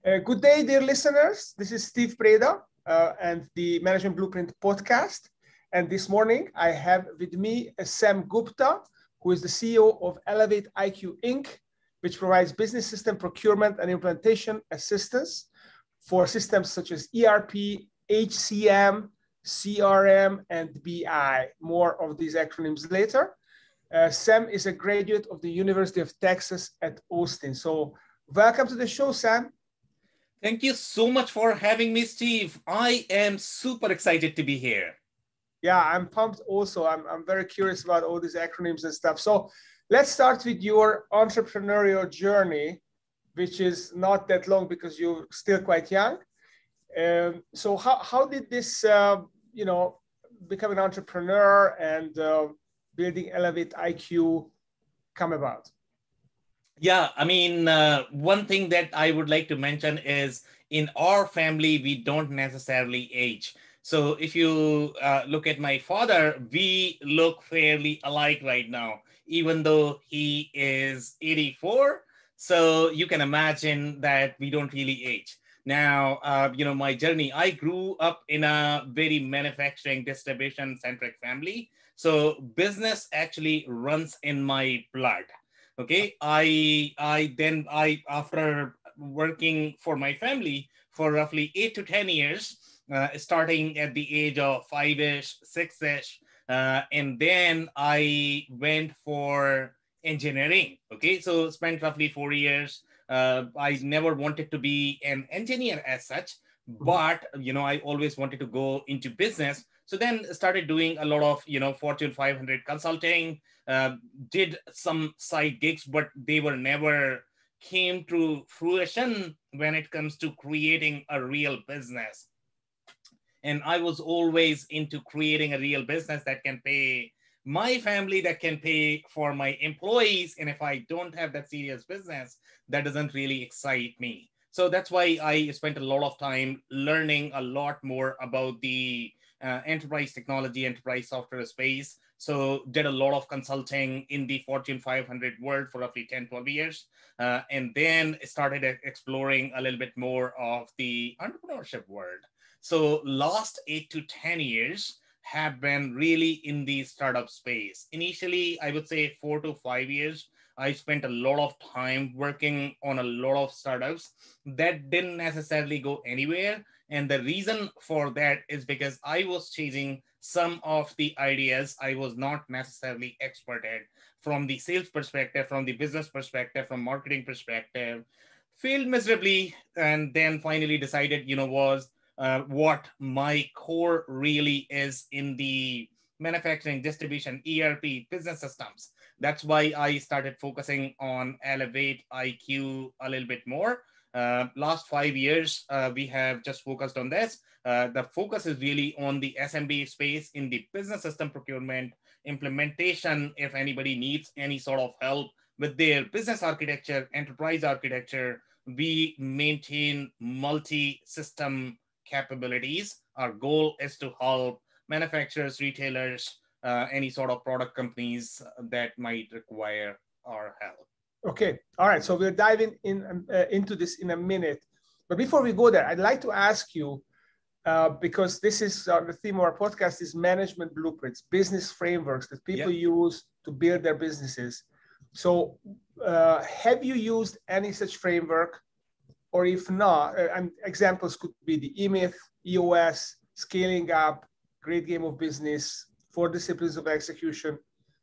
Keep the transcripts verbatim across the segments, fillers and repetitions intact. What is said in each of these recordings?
Uh, good day, dear listeners. This is Steve Preda uh, and the Management Blueprint podcast. And this morning, I have with me uh, Sam Gupta, who is the C E O of Elevate I Q Incorporated, which provides business system procurement and implementation assistance for systems such as E R P, H C M, C R M, and B I. More of these acronyms later. Uh, Sam is a graduate of the University of Texas at Austin. So welcome to the show, Sam. Thank you so much for having me, Steve. I am super excited to be here. Yeah, I'm pumped also. I'm, I'm very curious about all these acronyms and stuff. So let's start with your entrepreneurial journey, which is not that long because you're still quite young. Um, so how, how did this, uh, you know, become an entrepreneur and uh, building Elevate I Q come about? Yeah, I mean, uh, one thing that I would like to mention is in our family, we don't necessarily age. So if you uh, look at my father, we look fairly alike right now, even though he is eighty-four. So you can imagine that we don't really age. Now, uh, you know, my journey, I grew up in a very manufacturing distribution centric family. So business actually runs in my blood. Okay, i i then i after working for my family for roughly eight to ten years, uh, starting at the age of five-ish, six-ish, uh, and then I went for engineering. Okay, so spent roughly four years. uh, I never wanted to be an engineer as such, but you know, I always wanted to go into business. So then started doing a lot of, you know, Fortune five hundred consulting, uh, did some side gigs, but they were never came to fruition when it comes to creating a real business. And I was always into creating a real business that can pay my family, that can pay for my employees. And if I don't have that serious business, that doesn't really excite me. So that's why I spent a lot of time learning a lot more about the uh, enterprise technology, enterprise software space. So did a lot of consulting in the Fortune five hundred world for roughly ten, twelve years. Uh, and then started exploring a little bit more of the entrepreneurship world. So last eight to ten years have been really in the startup space. Initially, I would say four to five years, I spent a lot of time working on a lot of startups that didn't necessarily go anywhere. And the reason for that is because I was chasing some of the ideas I was not necessarily expert at from the sales perspective, from the business perspective, from marketing perspective, failed miserably, and then finally decided, you know, was uh, what my core really is in the manufacturing, distribution, E R P, business systems. That's why I started focusing on Elevate I Q a little bit more. Uh, last five years, uh, we have just focused on this. Uh, the focus is really on the S M B space in the business system procurement, implementation. If anybody needs any sort of help with their business architecture, enterprise architecture, we maintain multi-system capabilities. Our goal is to help manufacturers, retailers, uh, any sort of product companies that might require our help. Okay, all right. So we're diving in uh, into this in a minute. But before we go there, I'd like to ask you, uh, because this is uh, the theme of our podcast is management blueprints, business frameworks that people yep. use to build their businesses. So uh, have you used any such framework? Or if not, uh, and examples could be the E Myth, E O S, Scaling Up, Great Game of Business, Four Disciplines of Execution,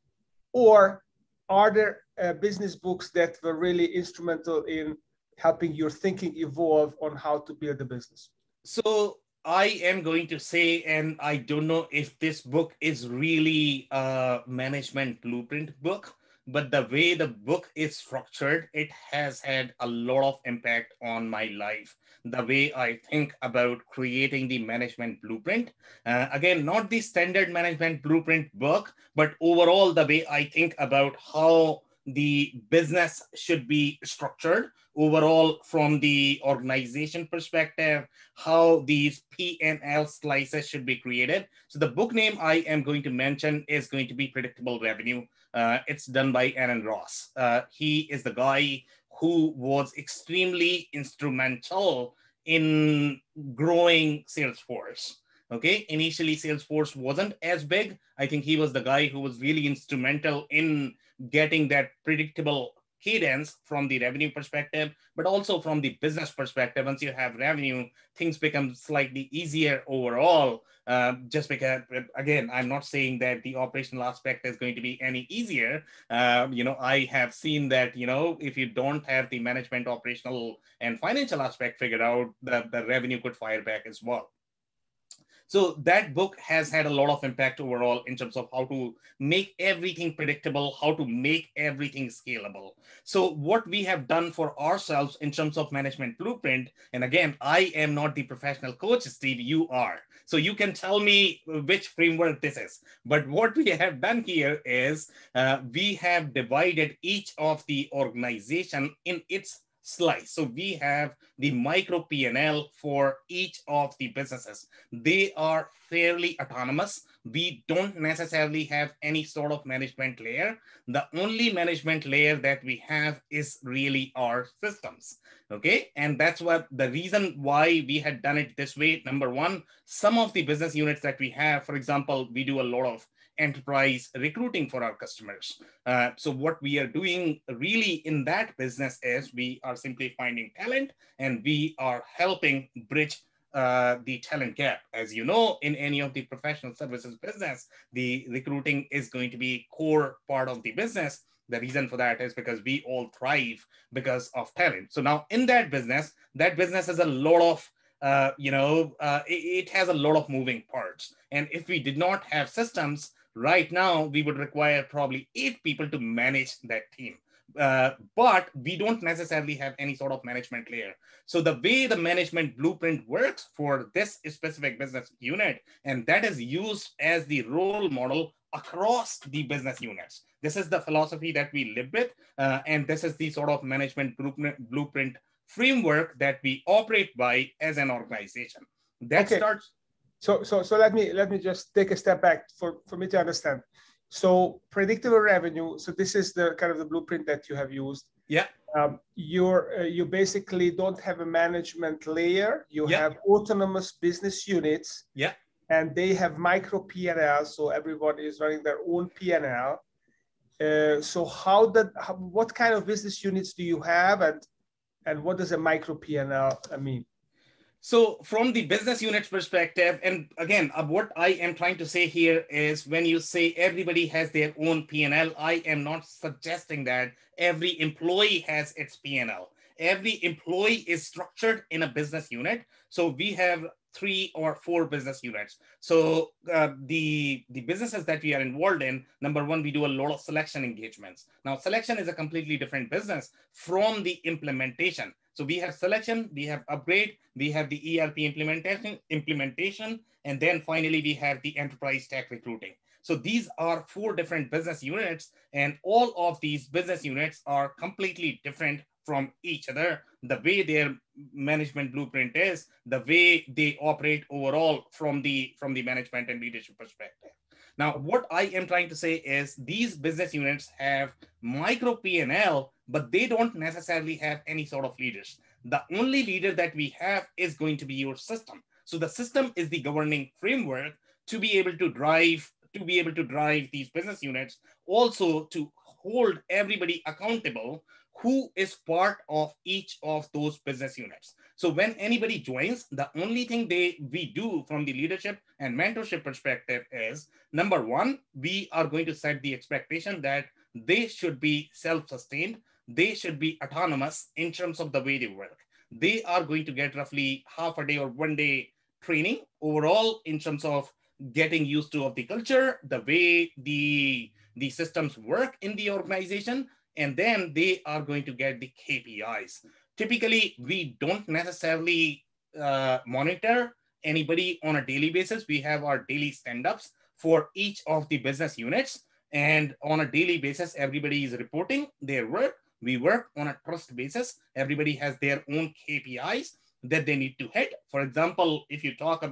or are there uh, business books that were really instrumental in helping your thinking evolve on how to build a business? So I am going to say, and I don't know if this book is really a management blueprint book, but the way the book is structured, it has had a lot of impact on my life. The way I think about creating the management blueprint. Uh, again, not the standard management blueprint book, but overall the way I think about how the business should be structured overall from the organization perspective, how these P and L slices should be created. So the book name I am going to mention is going to be Predictable Revenue. Uh, it's done by Aaron Ross. Uh, he is the guy who was extremely instrumental in growing Salesforce. Okay, initially Salesforce wasn't as big. I think he was the guy who was really instrumental in getting that predictable cadence from the revenue perspective, but also from the business perspective. Once you have revenue, things become slightly easier overall. Uh, just because, again, I'm not saying that the operational aspect is going to be any easier. Uh, you know, I have seen that, you know, if you don't have the management, operational, and financial aspect figured out, the, the revenue could fire back as well. So that book has had a lot of impact overall in terms of how to make everything predictable, how to make everything scalable. So what we have done for ourselves in terms of management blueprint, and again, I am not the professional coach, Steve, you are. So you can tell me which framework this is. But what we have done here is uh, we have divided each of the organization in its slice. So we have the micro P and L for each of the businesses. They are fairly autonomous. We don't necessarily have any sort of management layer. The only management layer that we have is really our systems. Okay. And that's what the reason why we had done it this way. Number one, some of the business units that we have, for example, we do a lot of enterprise recruiting for our customers. Uh, so what we are doing really in that business is we are simply finding talent and we are helping bridge uh, the talent gap. As you know, in any of the professional services business, the recruiting is going to be a core part of the business. The reason for that is because we all thrive because of talent. So now in that business, that business has a lot of uh, you know, uh, it, it has a lot of moving parts. And if we did not have systems, right now, we would require probably eight people to manage that team. Uh, but we don't necessarily have any sort of management layer. So the way the management blueprint works for this specific business unit, and that is used as the role model across the business units. This is the philosophy that we live with, uh, and this is the sort of management blueprint, blueprint framework that we operate by as an organization. That okay. starts. So, so, so let me let me just take a step back for, for me to understand. So, predictable revenue. So, this is the kind of the blueprint that you have used. Yeah. Um, you're uh, you basically don't have a management layer. You yeah. have autonomous business units. Yeah. And they have micro P and L. So everyone is running their own P and L. Uh, so, how that? How, what kind of business units do you have, and and what does a micro P and L mean? So from the business units perspective, and again, uh, what I am trying to say here is when you say everybody has their own P and L, I am not suggesting that every employee has its P and L. Every employee is structured in a business unit. So we have three or four business units. So uh, the, the businesses that we are involved in, number one, we do a lot of selection engagements. Now, selection is a completely different business from the implementation. So we have selection, we have upgrade, we have the E R P implementation, implementation, and then finally we have the enterprise tech recruiting. So these are four different business units, and all of these business units are completely different from each other. The way their management blueprint is, the way they operate overall from the, from the management and leadership perspective. Now, what I am trying to say is these business units have micro P and L, but they don't necessarily have any sort of leaders. The only leader that we have is going to be your system. So the system is the governing framework to be able to drive, to be able to drive these business units, also to hold everybody accountable who is part of each of those business units. So when anybody joins, the only thing they we do from the leadership and mentorship perspective is, number one, we are going to set the expectation that they should be self-sustained. They should be autonomous in terms of the way they work. They are going to get roughly half a day or one day training overall in terms of getting used to of the culture, the way the, the systems work in the organization, and then they are going to get the K P Is. Typically, we don't necessarily uh, monitor anybody on a daily basis. We have our daily stand-ups for each of the business units. And on a daily basis, everybody is reporting their work. We work on a trust basis. Everybody has their own K P Is that they need to hit. For example, if you talk about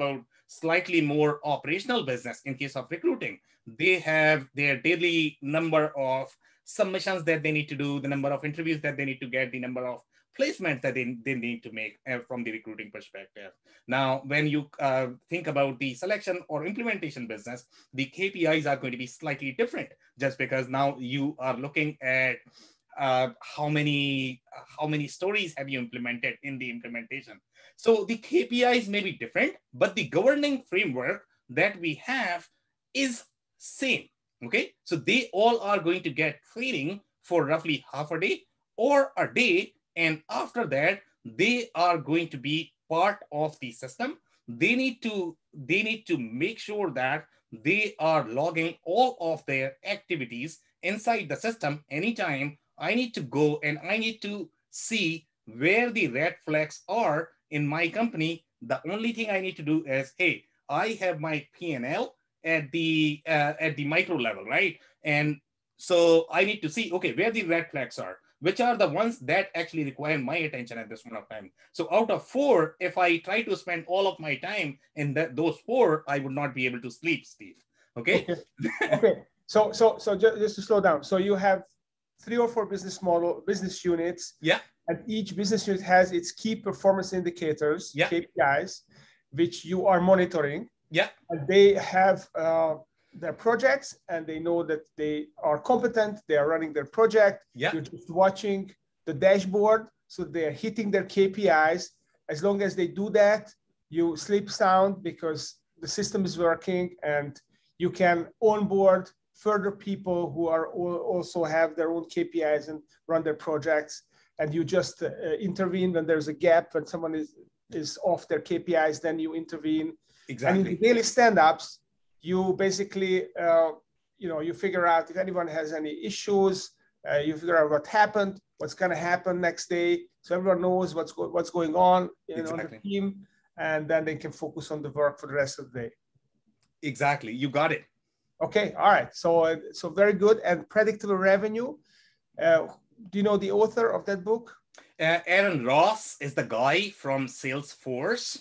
slightly more operational business. In case of recruiting, they have their daily number of submissions that they need to do, the number of interviews that they need to get, the number of placements that they, they need to make uh, from the recruiting perspective. Now, when you uh, think about the selection or implementation business, the K P Is are going to be slightly different, just because now you are looking at uh, how many how many stories have you implemented in the implementation. So the K P Is may be different, but the governing framework that we have is same. Okay, so they all are going to get training for roughly half a day or a day. And after that, they are going to be part of the system. They need to, they need to make sure that they are logging all of their activities inside the system. Anytime I need to go and I need to see where the red flags are in my company, the only thing I need to do is, hey, I have my P and L at the uh, at the micro level, right? And so I need to see, okay, where the red flags are, which are the ones that actually require my attention at this point of time. So out of four, if I try to spend all of my time in that, those four, I would not be able to sleep, Steve. Okay. Okay. Okay. So so so just, just to slow down. So you have three or four business model business units. Yeah. And each business unit has its key performance indicators, yeah. K P Is, which you are monitoring. Yeah. And they have uh, their projects, and they know that they are competent. They are running their project. Yeah. You're just watching the dashboard, so they're hitting their K P Is. As long as they do that, you sleep sound because the system is working, and you can onboard further people who are also have their own K P Is and run their projects. And you just uh, intervene when there's a gap, when someone is, is off their K P Is, then you intervene. Exactly. And in the daily stand-ups, you basically, uh, you know, you figure out if anyone has any issues, uh, you figure out what happened, what's going to happen next day. So everyone knows what's, go what's going on you know, exactly. on the team, and then they can focus on the work for the rest of the day. Exactly. You got it. Okay. All right. So, uh, so very good. And predictable revenue. Uh, do you know the author of that book? Uh, Aaron Ross is the guy from Salesforce.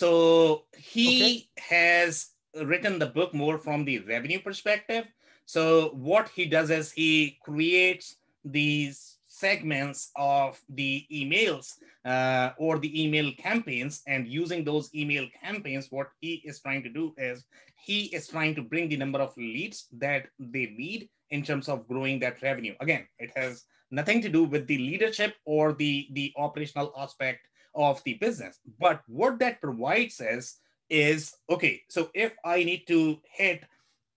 So he okay. has written the book more from the revenue perspective. So what he does is he creates these segments of the emails uh, or the email campaigns, and using those email campaigns, what he is trying to do is he is trying to bring the number of leads that they need in terms of growing that revenue. Again, it has nothing to do with the leadership or the, the operational aspect of the business. But what that provides is, is, okay, so if I need to hit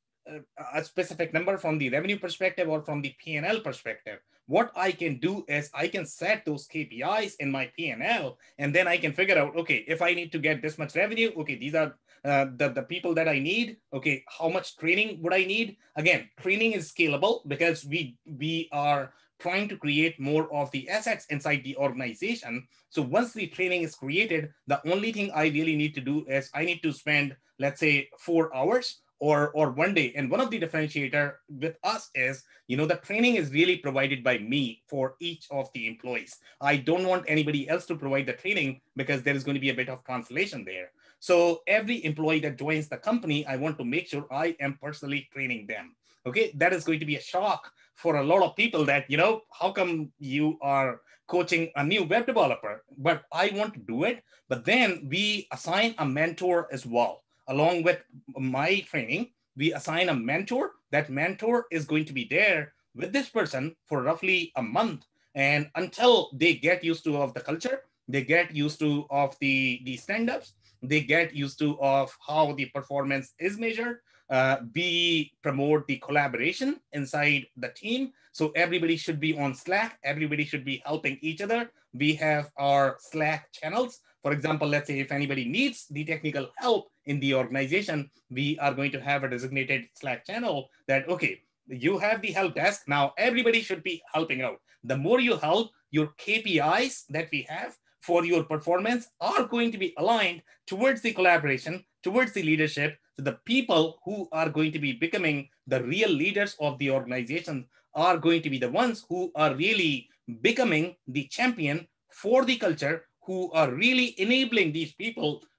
a specific number from the revenue perspective or from the P and L perspective, what I can do is I can set those K P Is in my P and L, and then I can figure out, okay, if I need to get this much revenue, okay, these are uh, the, the people that I need. Okay, how much training would I need? Again, training is scalable because we, we are trying to create more of the assets inside the organization. So once the training is created, the only thing I really need to do is I need to spend, let's say, four hours or, or one day. And one of the differentiator with us is, you know, the training is really provided by me for each of the employees. I don't want anybody else to provide the training because there is going to be a bit of cancellation there. So every employee that joins the company, I want to make sure I am personally training them. Okay, that is going to be a shock for a lot of people that, you know, how come you are coaching a new web developer? But I want to do it. But then we assign a mentor as well. Along with my training, we assign a mentor. That mentor is going to be there with this person for roughly a month. And until they get used to of the culture, they get used to of the, the stand-ups, they get used to of how the performance is measured. Uh, we promote the collaboration inside the team. So everybody should be on Slack. Everybody should be helping each other. We have our Slack channels. For example, let's say if anybody needs the technical help in the organization, we are going to have a designated Slack channel that, okay, you have the help desk. Now everybody should be helping out. The more you help, your K P Is that we have for your performance are going to be aligned towards the collaboration, towards the leadership. So the people who are going to be becoming the real leaders of the organization are going to be the ones who are really becoming the champion for the culture, who are really enabling these people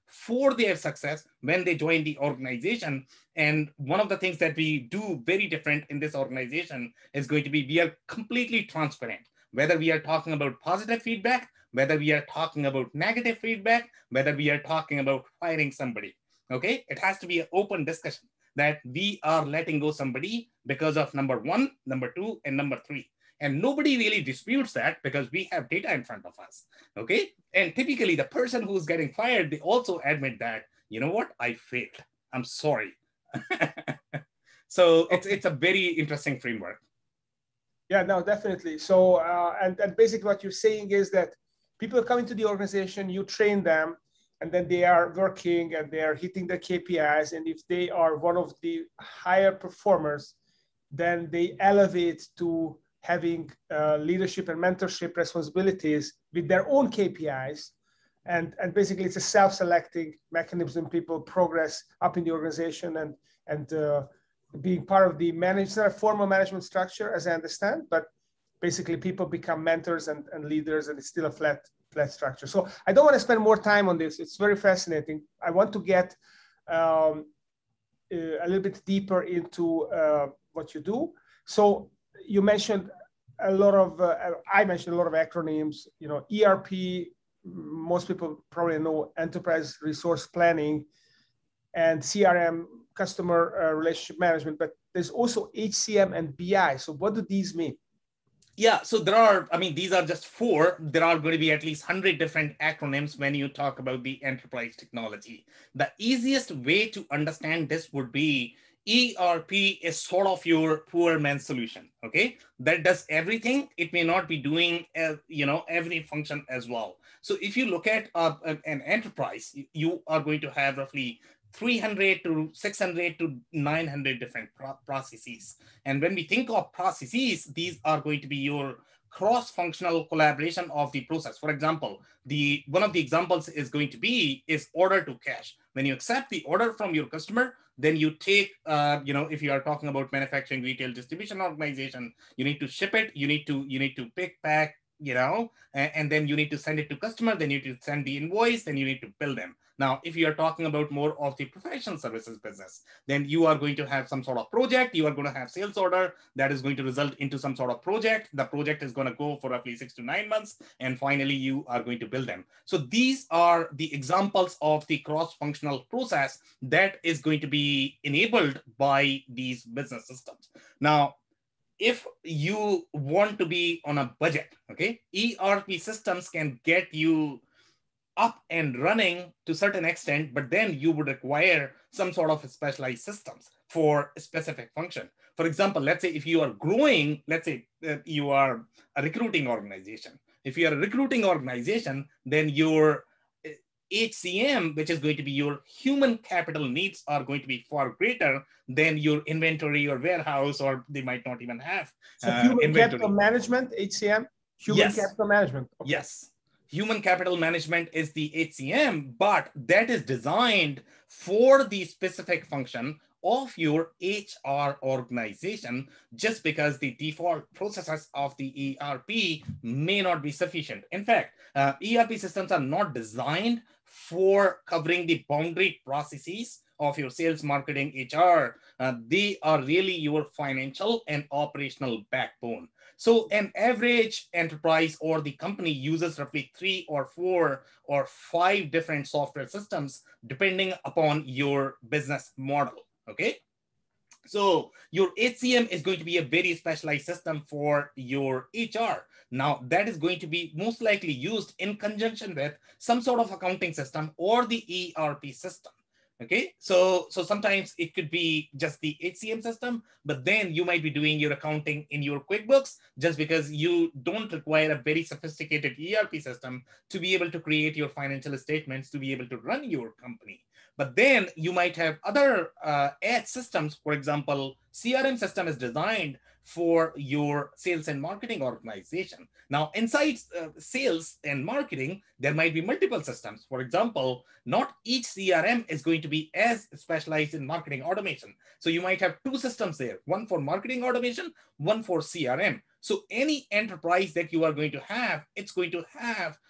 for their success when they join the organization. And one of the things that we do very different in this organization is going to be, we are completely transparent, whether we are talking about positive feedback, whether we are talking about negative feedback, whether we are talking about firing somebody. Okay, it has to be an open discussion that we are letting go somebody because of number one, number two, and number three. And nobody really disputes that because we have data in front of us. Okay, and typically the person who's getting fired, they also admit that, you know what, I failed. I'm sorry. So it's it's a very interesting framework. Yeah, no, definitely. So, uh, and, and basically what you're saying is that people come into the organization, you train them, and then they are working and they are hitting the K P Is. And if they are one of the higher performers, then they elevate to having uh, leadership and mentorship responsibilities with their own K P Is. And, and basically it's a self-selecting mechanism. People progress up in the organization and, and uh, being part of the managed, it's not a formal management structure as I understand, but basically people become mentors and, and leaders, and it's still a flat, flat structure. So I don't want to spend more time on this. It's very fascinating. I want to get um, a little bit deeper into uh, what you do. So you mentioned a lot of, uh, I mentioned a lot of acronyms, you know, E R P, most people probably know enterprise resource planning, and C R M, customer uh, relationship management, but there's also H C M and B I. So what do these mean? Yeah, so there are, I mean, these are just four. There are going to be at least one hundred different acronyms when you talk about the enterprise technology. The easiest way to understand this would be E R P is sort of your poor man's solution, okay? That does everything. It may not be doing, uh, you know, every function as well. So if you look at uh, an enterprise, you are going to have roughly three hundred to six hundred to nine hundred different pro processes. And when we think of processes, these are going to be your cross-functional collaboration of the process. For example, the one of the examples is going to be is order to cash. When you accept the order from your customer, then you take, uh, you know, if you are talking about manufacturing, retail, distribution organization, you need to ship it, you need to, you need to pick, pack, you know, and, and then you need to send it to customer, then you need to send the invoice, then you need to bill them. Now, if you are talking about more of the professional services business, then you are going to have some sort of project, you are going to have sales order that is going to result into some sort of project. The project is going to go for roughly six to nine months, and finally you are going to bill them. So these are the examples of the cross-functional process that is going to be enabled by these business systems. Now, if you want to be on a budget, okay, E R P systems can get you up and running to a certain extent, but then you would require some sort of specialized systems for a specific function. For example, let's say if you are growing, let's say uh, you are a recruiting organization. If you are a recruiting organization, then your H C M, which is going to be your human capital needs, are going to be far greater than your inventory or warehouse, or they might not even have so uh, human inventory. capital management, H C M, human Yes. capital management. Okay. Yes. Human capital management is the H C M, but that is designed for the specific function of your H R organization, just because the default processes of the E R P may not be sufficient. In fact, uh, E R P systems are not designed for covering the boundary processes of your sales, marketing, H R. Uh, they are really your financial and operational backbone. So an average enterprise or the company uses roughly three or four or five different software systems, depending upon your business model, okay? So your H C M is going to be a very specialized system for your H R. Now that is going to be most likely used in conjunction with some sort of accounting system or the E R P system. Okay, so so sometimes it could be just the H C M system, but then you might be doing your accounting in your QuickBooks, just because you don't require a very sophisticated E R P system to be able to create your financial statements, to be able to run your company. But then you might have other uh, ad systems. For example, C R M system is designed for your sales and marketing organization. Now, inside uh, sales and marketing, there might be multiple systems. For example, not each C R M is going to be as specialized in marketing automation. So you might have two systems there, one for marketing automation, one for C R M. So any enterprise that you are going to have, it's going to have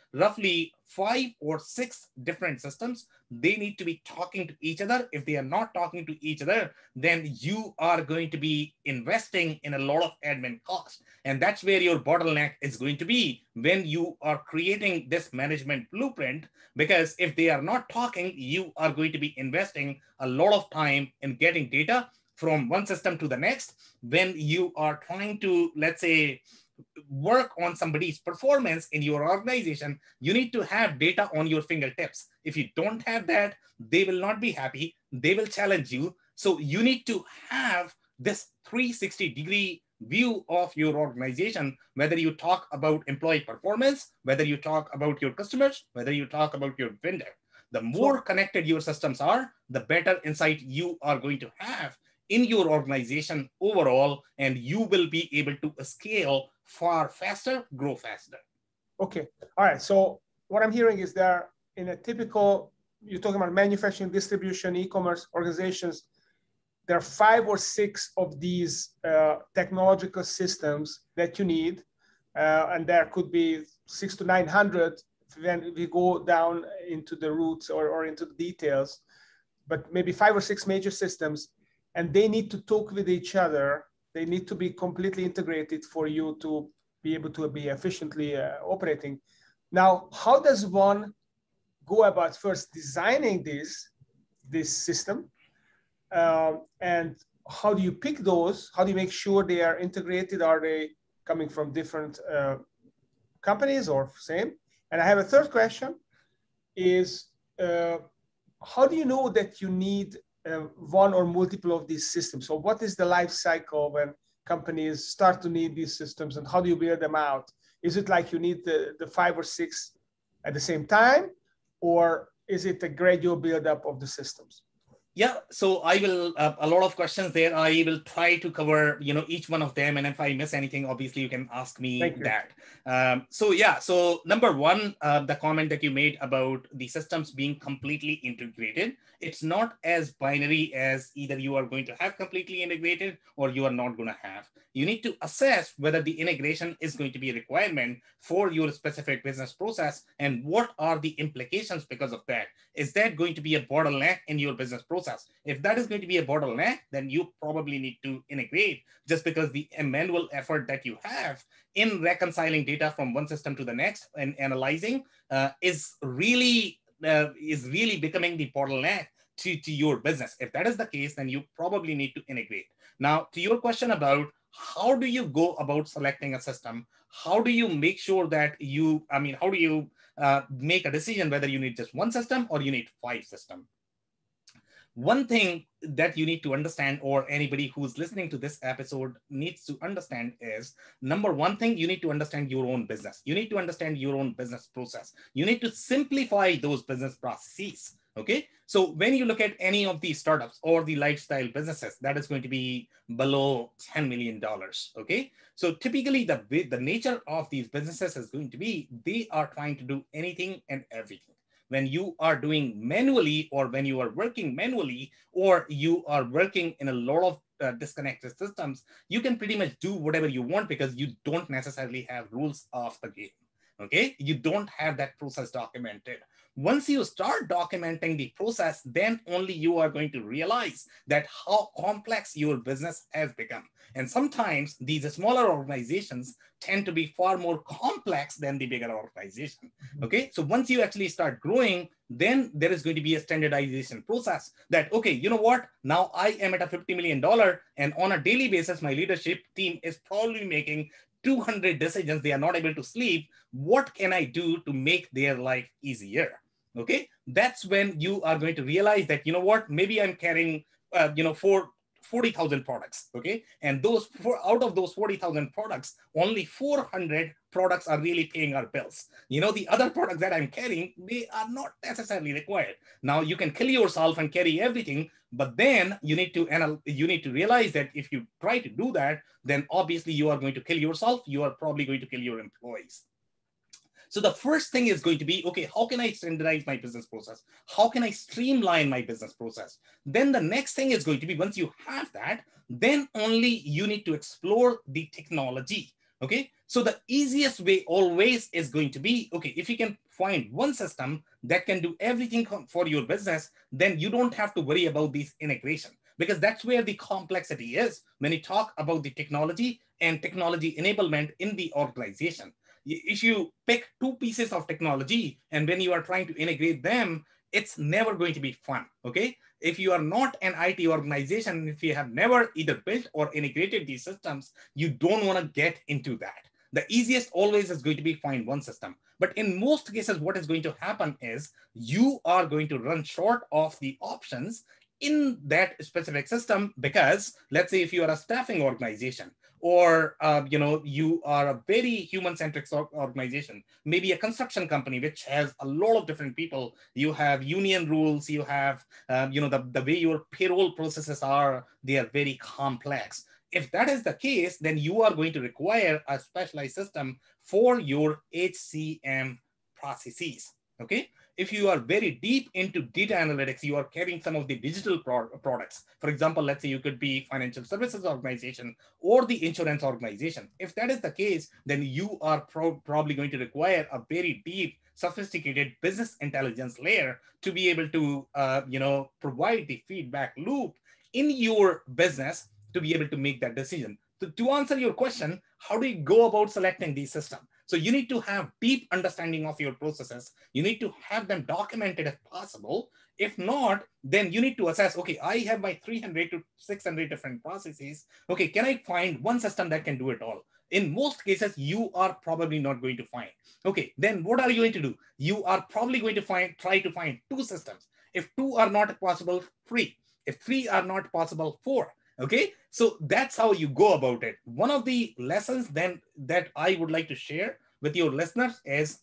roughly five or six different systems. They need to be talking to each other. If they are not talking to each other, then you are going to be investing in a lot of admin costs. And that's where your bottleneck is going to be when you are creating this management blueprint, because if they are not talking, you are going to be investing a lot of time in getting data from one system to the next. When you are trying to, let's say, work on somebody's performance in your organization, you need to have data on your fingertips. If you don't have that, they will not be happy. They will challenge you. So you need to have this three sixty degree view of your organization, whether you talk about employee performance, whether you talk about your customers, whether you talk about your vendor. The more connected your systems are, the better insight you are going to have in your organization overall, and you will be able to scale far faster, grow faster. Okay, all right. So what I'm hearing is there, in a typical, you're talking about manufacturing, distribution, e-commerce organizations, there are five or six of these uh, technological systems that you need. Uh, and there could be six to nine hundred when we go down into the roots or, or into the details, but maybe five or six major systems, and they need to talk with each other. They need to be completely integrated for you to be able to be efficiently uh, operating. Now, how does one go about first designing this, this system? Um, and how do you pick those? How do you make sure they are integrated? Are they coming from different uh, companies or same? And I have a third question is, uh, how do you know that you need uh, one or multiple of these systems? So what is the life cycle when companies start to need these systems, and how do you build them out? Is it like you need the, the five or six at the same time, or is it a gradual buildup of the systems? Yeah, so I will, uh, a lot of questions there. I will try to cover, you know, each one of them. And if I miss anything, obviously you can ask me that. Um, so yeah, so number one, uh, the comment that you made about the systems being completely integrated, it's not as binary as either you are going to have completely integrated or you are not going to have. You need to assess whether the integration is going to be a requirement for your specific business process and what are the implications because of that. Is that going to be a bottleneck in your business process? If that is going to be a bottleneck, then you probably need to integrate, just because the manual effort that you have in reconciling data from one system to the next and analyzing uh, is really uh, is really becoming the bottleneck to, to your business. If that is the case, then you probably need to integrate. Now, to your question about how do you go about selecting a system? How do you make sure that you, I mean, how do you uh, make a decision whether you need just one system or you need five systems? One thing that you need to understand, or anybody who's listening to this episode needs to understand, is number one thing, you need to understand your own business. You need to understand your own business process. You need to simplify those business processes. Okay. So when you look at any of these startups or the lifestyle businesses, that is going to be below ten million dollars. Okay. So typically the, the nature of these businesses is going to be, they are trying to do anything and everything. When you are doing manually, or when you are working manually, or you are working in a lot of uh, disconnected systems, you can pretty much do whatever you want because you don't necessarily have rules of the game. Okay, you don't have that process documented. Once you start documenting the process, then only you are going to realize that how complex your business has become. And sometimes these smaller organizations tend to be far more complex than the bigger organization. Okay, so once you actually start growing, then there is going to be a standardization process that, okay, you know what, now I am at a fifty million dollars, and on a daily basis, my leadership team is probably making two hundred decisions. They are not able to sleep. What can I do to make their life easier? Okay, that's when you are going to realize that, you know what, maybe I'm carrying, uh, you know, four, forty thousand products. Okay, and those four, out of those forty thousand products, only four hundred products are really paying our bills. You know, the other products that I'm carrying, they are not necessarily required. Now you can kill yourself and carry everything, but then you need to anal- you need to realize that if you try to do that, then obviously you are going to kill yourself. You are probably going to kill your employees. So the first thing is going to be, okay, how can I standardize my business process? How can I streamline my business process? Then the next thing is going to be, once you have that, then only you need to explore the technology. Okay, so the easiest way always is going to be, okay, if you can find one system that can do everything for your business, then you don't have to worry about these integration, because that's where the complexity is when you talk about the technology and technology enablement in the organization. If you pick two pieces of technology and when you are trying to integrate them, it's never going to be fun. Okay, if you are not an I T organization, if you have never either built or integrated these systems, you don't want to get into that. The easiest always is going to be find one system. But in most cases, what is going to happen is you are going to run short of the options in that specific system, because let's say if you are a staffing organization, or uh, you know, you are a very human-centric organization, maybe a construction company which has a lot of different people, you have union rules, you have uh, you know, the, the way your payroll processes are, they are very complex. If that is the case, then you are going to require a specialized system for your H C M processes. Okay, if you are very deep into data analytics, you are carrying some of the digital pro products. For example, let's say you could be financial services organization or the insurance organization. If that is the case, then you are pro probably going to require a very deep, sophisticated business intelligence layer to be able to, uh, you know, provide the feedback loop in your business to be able to make that decision. So to answer your question, how do you go about selecting these systems? So you need to have deep understanding of your processes. You need to have them documented if possible. If not, then you need to assess, okay, I have my three hundred to six hundred different processes. Okay, can I find one system that can do it all? In most cases, you are probably not going to find. Okay, then what are you going to do? You are probably going to find, try to find two systems. If two are not possible, three. If three are not possible, four. Okay, so that's how you go about it. One of the lessons then that I would like to share with your listeners is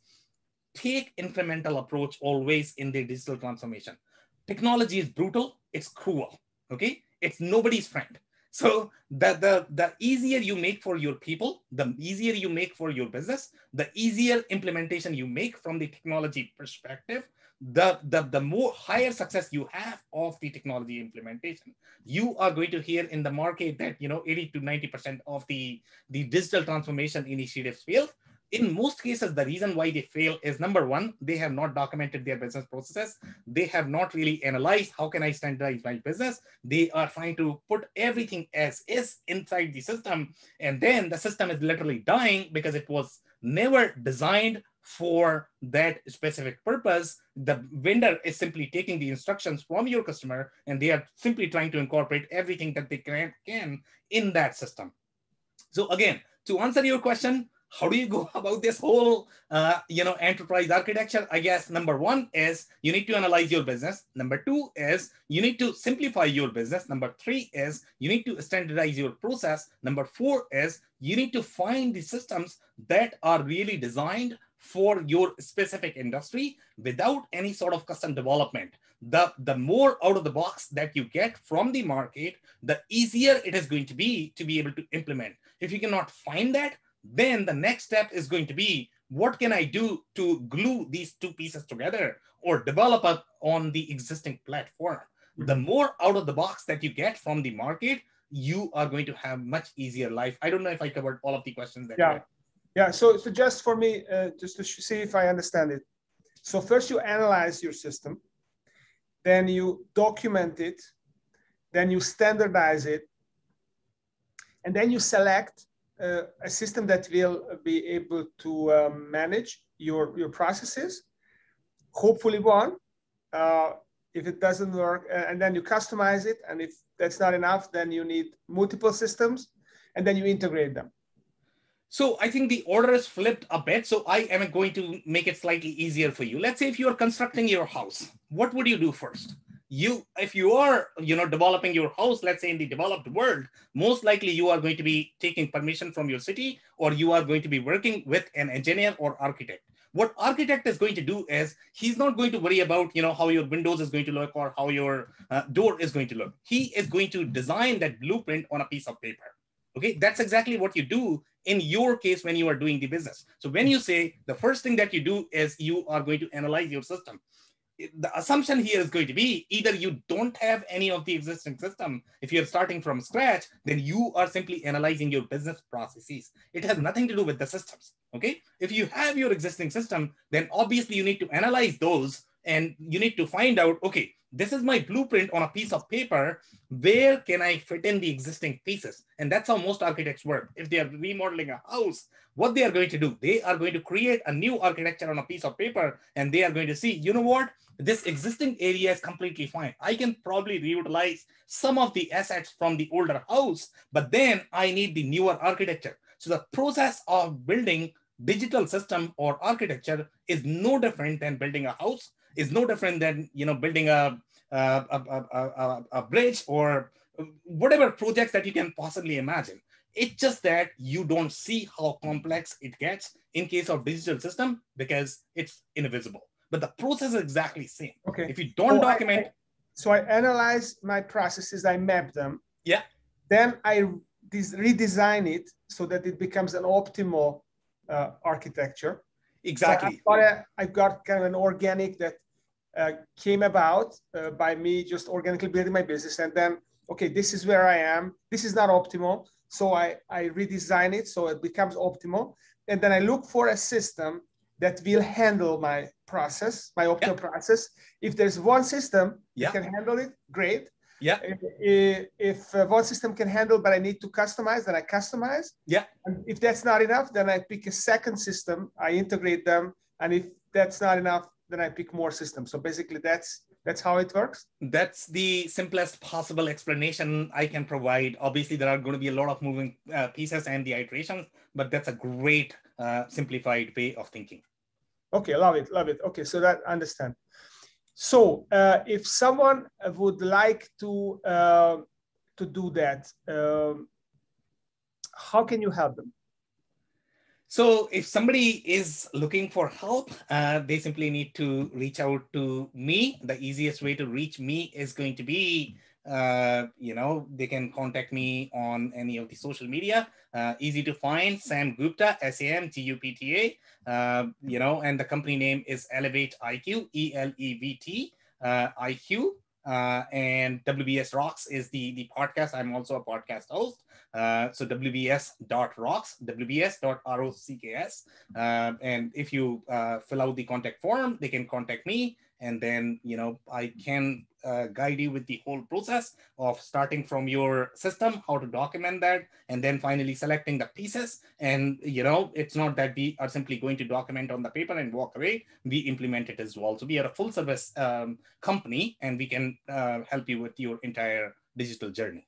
take incremental approach always in the digital transformation. Technology is brutal, it's cruel, okay? It's nobody's friend. So the, the, the easier you make for your people, the easier you make for your business, the easier implementation you make from the technology perspective, the, the, the more higher success you have of the technology implementation. You are going to hear in the market that, you know, eighty to ninety percent of the, the digital transformation initiatives fail. In most cases, the reason why they fail is, number one, they have not documented their business processes. They have not really analyzed how can I standardize my business. They are trying to put everything as is inside the system. And then the system is literally dying because it was never designed for that specific purpose. The vendor is simply taking the instructions from your customer and they are simply trying to incorporate everything that they can, can in that system. So again, to answer your question, how do you go about this whole, uh, you know, enterprise architecture? I guess number one is you need to analyze your business. Number two is you need to simplify your business. Number three is you need to standardize your process. Number four is you need to find the systems that are really designed for your specific industry without any sort of custom development. The, the more out of the box that you get from the market, the easier it is going to be to be able to implement. If you cannot find that, then the next step is going to be, what can I do to glue these two pieces together or develop up on the existing platform? Mm-hmm. The more out of the box that you get from the market, you are going to have much easier life. I don't know if I covered all of the questions that yeah. you had. Yeah, so, so just for me, uh, just to see if I understand it. So first you analyze your system, then you document it, then you standardize it, and then you select uh, a system that will be able to um, manage your, your processes, hopefully one. Uh, if it doesn't work, uh, and then you customize it, and if that's not enough, then you need multiple systems, and then you integrate them. So I think the order is flipped a bit. So I am going to make it slightly easier for you. Let's say if you are constructing your house, what would you do first? You, if you are, you know, developing your house, let's say in the developed world, most likely you are going to be taking permission from your city, or you are going to be working with an engineer or architect. What architect is going to do is he's not going to worry about, you know, how your windows is going to look or how your uh, door is going to look. He is going to design that blueprint on a piece of paper. Okay, that's exactly what you do in your case when you are doing the business. So when you say the first thing that you do is you are going to analyze your system. the assumption here is going to be either you don't have any of the existing system. If you're starting from scratch, then you are simply analyzing your business processes. It has nothing to do with the systems. Okay. If you have your existing system, then obviously you need to analyze those and you need to find out, okay, this is my blueprint on a piece of paper. Where can I fit in the existing pieces? And that's how most architects work. If they are remodeling a house, what they are going to do, they are going to create a new architecture on a piece of paper, and they are going to see, you know what, this existing area is completely fine. I can probably reutilize some of the assets from the older house, but then I need the newer architecture. So the process of building digital system or architecture is no different than building a house, is no different than, you know, building a, a, a, a, a, a bridge or whatever projects that you can possibly imagine. It's just that you don't see how complex it gets in case of digital system because it's invisible. But the process is exactly the same. Okay. If you don't so document. I, I, so I analyze my processes, I map them. Yeah. Then I redesign it so that it becomes an optimal uh, architecture. Exactly. So I've, got a, I've got kind of an organic that uh, came about uh, by me just organically building my business. And then, okay, this is where I am. This is not optimal. So I, I redesign it so it becomes optimal. And then I look for a system that will handle my process, my optimal yeah. process. If there's one system yeah. that can handle it, great. Yeah. If, if uh, one system can handle, but I need to customize, then I customize. Yeah. And if that's not enough, then I pick a second system, I integrate them. And if that's not enough, then I pick more systems. So basically that's That's how it works? That's the simplest possible explanation I can provide. Obviously, there are going to be a lot of moving uh, pieces and the iterations, but that's a great uh, simplified way of thinking. Okay, love it, love it. Okay, so that I understand. So uh, if someone would like to, uh, to do that, um, how can you help them? So if somebody is looking for help, uh, they simply need to reach out to me. The easiest way to reach me is going to be, uh, you know, they can contact me on any of the social media. Uh, easy to find, Sam Gupta, S A M G U P T A, uh, you know, and the company name is Elevate I Q, E L E V T uh, I Q. Uh, and W B S Rocks is the, the podcast. I'm also a podcast host. Uh, so W B S dot rocks, W B S dot R O C K S. Uh, and if you uh, fill out the contact form, they can contact me. And then, you know, I can uh, guide you with the whole process of starting from your system, how to document that, and then finally selecting the pieces. And, you know, it's not that we are simply going to document on the paper and walk away. We implement it as well. So we are a full service um, company, and we can uh, help you with your entire digital journey.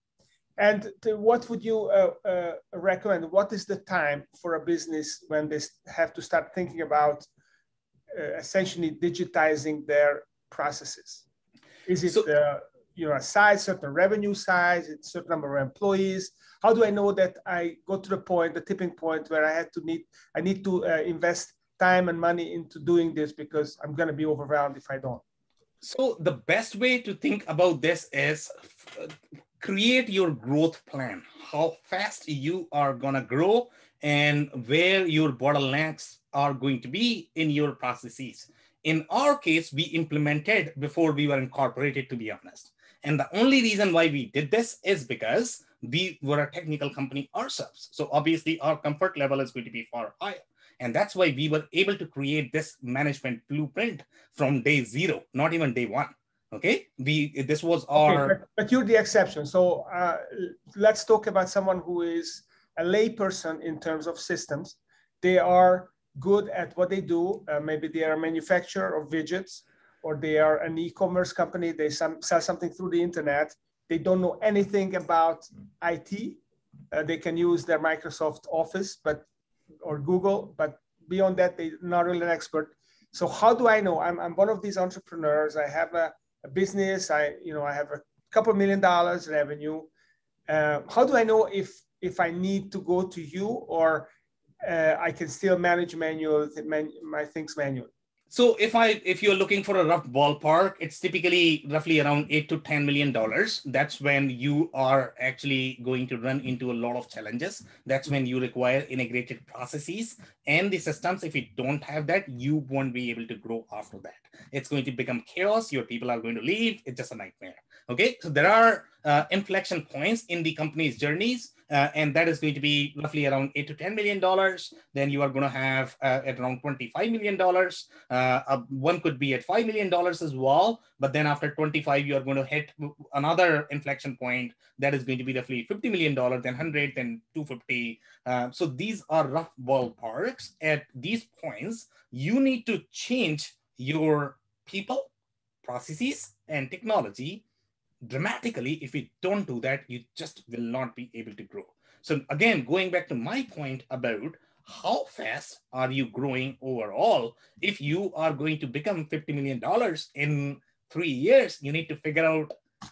And to, what would you uh, uh, recommend? What is the time for a business when they have to start thinking about uh, essentially digitizing their processes? Is it so, uh, you know, a size, certain revenue size, it's certain number of employees? How do I know that I go to the point, the tipping point where I had to need, I need to uh, invest time and money into doing this because I'm going to be overwhelmed if I don't? So the best way to think about this is uh, create your growth plan, how fast you are going to grow and where your bottlenecks are going to be in your processes. In our case, we implemented before we were incorporated, to be honest. And the only reason why we did this is because we were a technical company ourselves. So obviously our comfort level is going to be far higher. And that's why we were able to create this management blueprint from day zero, not even day one. Okay, we this was our. Okay, but, but you're the exception. So uh, let's talk about someone who is a layperson in terms of systems. They are good at what they do. Uh, maybe they are a manufacturer of widgets, or they are an e-commerce company. They some, sell something through the internet. They don't know anything about I T. Uh, they can use their Microsoft Office, but or Google, but beyond that, they're not really an expert. So how do I know? I'm, I'm one of these entrepreneurs. I have a, a business. I, you know, I have a couple million dollars revenue. Uh, how do I know if if I need to go to you or uh, I can still manage manual man, my things manually? So if I if you're looking for a rough ballpark, it's typically roughly around eight to ten million dollars. That's when you are actually going to run into a lot of challenges. That's when you require integrated processes and the systems. If you don't have that, you won't be able to grow after that. It's going to become chaos. Your people are going to leave. It's just a nightmare. Okay, so there are uh, inflection points in the company's journeys. Uh, and that is going to be roughly around eight to ten million dollars. Then you are going to have uh, at around twenty-five million dollars. Uh, uh, one could be at five million dollars as well. But then after twenty-five, you are going to hit another inflection point that is going to be roughly fifty million dollars, then one hundred, then two hundred fifty. Uh, so these are rough ballparks. At these points, you need to change your people, processes, and technology dramatically. If you don't do that, you just will not be able to grow. So again, going back to my point about how fast are you growing overall, if you are going to become fifty million dollars in three years, you need to figure out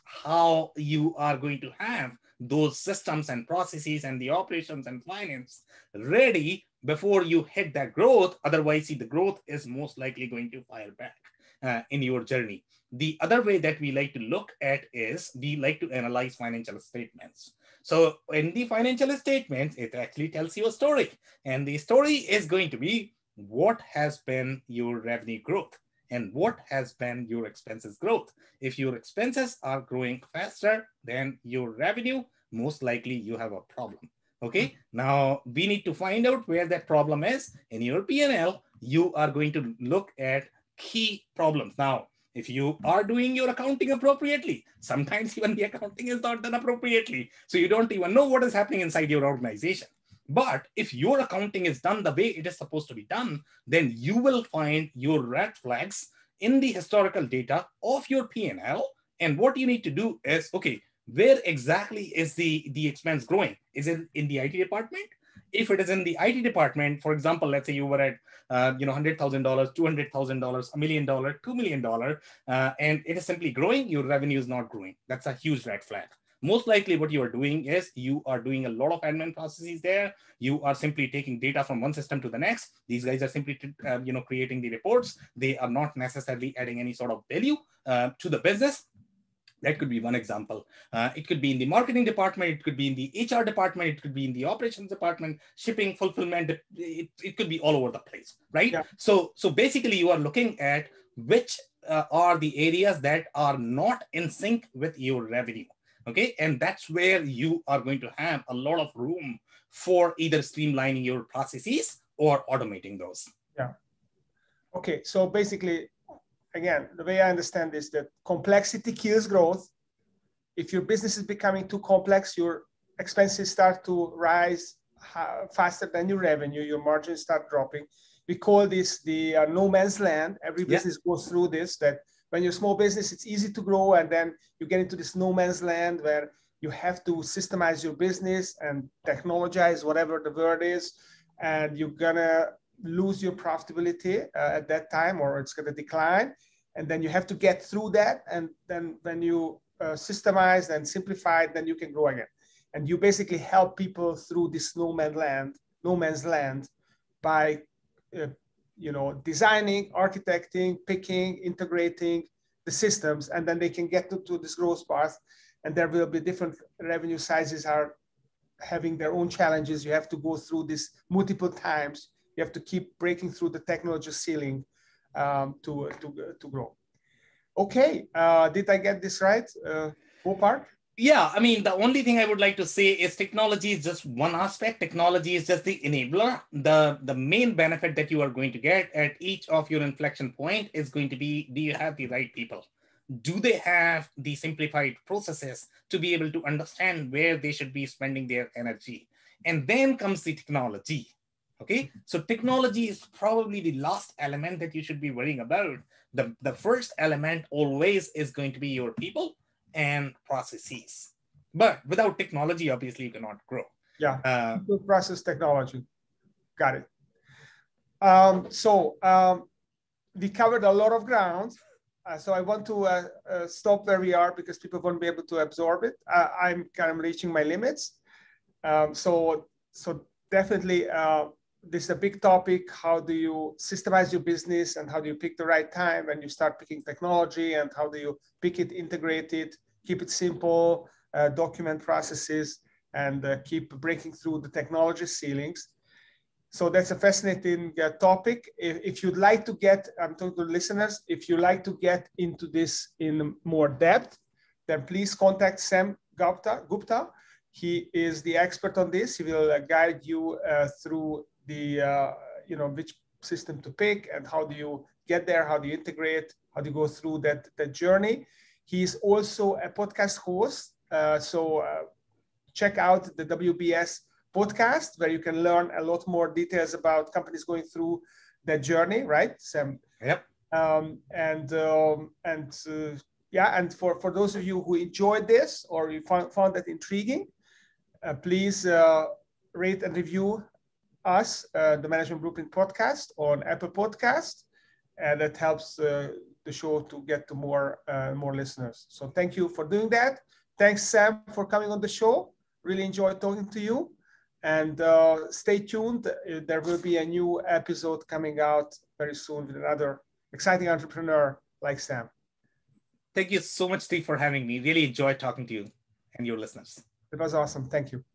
how you are going to have those systems and processes and the operations and finance ready before you hit that growth. Otherwise, see, the growth is most likely going to fire back uh, in your journey. The other way that we like to look at is we like to analyze financial statements. So in the financial statements, it actually tells you a story. And the story is going to be what has been your revenue growth and what has been your expenses growth. If your expenses are growing faster than your revenue, most likely you have a problem. Okay, now we need to find out where that problem is. In your P and L, you are going to look at key problems. Now, if you are doing your accounting appropriately, sometimes even the accounting is not done appropriately. So you don't even know what is happening inside your organization. But if your accounting is done the way it is supposed to be done, then you will find your red flags in the historical data of your P and L. And what you need to do is, okay, where exactly is the, the expense growing? Is it in the I T department? If it is in the I T department, for example, let's say you were at uh, you know, one hundred thousand dollars, two hundred thousand dollars, a million dollars, two million dollars, uh, and it is simply growing, your revenue is not growing. That's a huge red flag. Most likely what you are doing is you are doing a lot of admin processes there. You are simply taking data from one system to the next. These guys are simply uh, you know, creating the reports. They are not necessarily adding any sort of value uh, to the business. That could be one example. Uh, it could be in the marketing department. It could be in the H R department. It could be in the operations department, shipping, fulfillment. It, it could be all over the place, right? Yeah. So, so basically you are looking at which uh, are the areas that are not in sync with your revenue. Okay. And that's where you are going to have a lot of room for either streamlining your processes or automating those. Yeah. Okay. So basically, again, the way I understand is that complexity kills growth. If your business is becoming too complex, your expenses start to rise faster than your revenue, your margins start dropping. We call this the uh, no man's land. Every business yeah. goes through this, that when you're a small business, it's easy to grow. And then you get into this no man's land where you have to systemize your business and technologize, whatever the word is. And you're gonna lose your profitability uh, at that time, or it's going to decline. And then you have to get through that. And then when you uh, systemize and simplify, then you can grow again. And you basically help people through this no man's land, no man's land by, uh, you know, designing, architecting, picking, integrating the systems, and then they can get to, to this growth path. And there will be different revenue sizes are having their own challenges. You have to go through this multiple times. You have to keep breaking through the technology ceiling um, to, to, to grow. Okay, uh, did I get this right, uh, Ballpark? Yeah, I mean, the only thing I would like to say is technology is just one aspect. Technology is just the enabler. The, the main benefit that you are going to get at each of your inflection point is going to be, do you have the right people? Do they have the simplified processes to be able to understand where they should be spending their energy? And then comes the technology. Okay, so technology is probably the last element that you should be worrying about. The, the first element always is going to be your people and processes. But without technology, obviously, you cannot grow. Yeah, uh, people, process, technology. Got it. Um, so um, we covered a lot of ground. Uh, so I want to uh, uh, stop where we are because people won't be able to absorb it. Uh, I'm kind of reaching my limits. Um, so, so definitely, uh, this is a big topic. How do you systemize your business, and how do you pick the right time when you start picking technology, and how do you pick it, integrate it, keep it simple, uh, document processes, and uh, keep breaking through the technology ceilings. So that's a fascinating uh, topic. If, if you'd like to get, I'm talking to the listeners, if you like to get into this in more depth, then please contact Sam Gupta. Gupta. He is the expert on this. He will uh, guide you uh, through the, uh, you know, which system to pick and how do you get there, how do you integrate, how do you go through that, that journey. He's also a podcast host. Uh, so uh, check out the W B S podcast, where you can learn a lot more details about companies going through that journey, right, Sam? Yep. Um, and um, and uh, yeah, and for, for those of you who enjoyed this or you found, found that intriguing, uh, please uh, rate and review us, uh, the Management Blueprint podcast, on Apple Podcast, and that helps uh, the show to get to more uh, more listeners. So thank you for doing that. Thanks, Sam, for coming on the show. Really enjoyed talking to you. And uh, stay tuned. There will be a new episode coming out very soon with another exciting entrepreneur like Sam. Thank you so much, Steve, for having me. Really enjoyed talking to you and your listeners. It was awesome. Thank you.